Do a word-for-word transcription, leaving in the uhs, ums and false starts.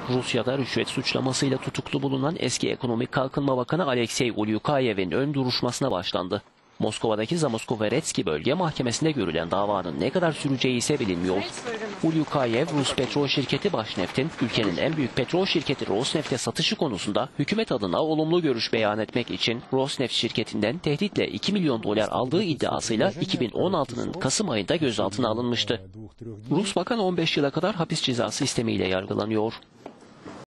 Rusya'da rüşvet suçlamasıyla tutuklu bulunan eski Ekonomik Kalkınma Bakanı Aleksey Ulyukayev'in ön duruşmasına başlandı. Moskova'daki Zamoskvoretski Bölge Mahkemesi'nde görülen davanın ne kadar süreceği ise bilinmiyor. Ulyukayev, Rus petrol şirketi Başneft'in ülkenin en büyük petrol şirketi Rosneft'e satışı konusunda hükümet adına olumlu görüş beyan etmek için Rosneft şirketinden tehditle iki milyon dolar aldığı iddiasıyla iki bin on altının Kasım ayında gözaltına alınmıştı. Rus bakan on beş yıla kadar hapis cezası istemiyle yargılanıyor.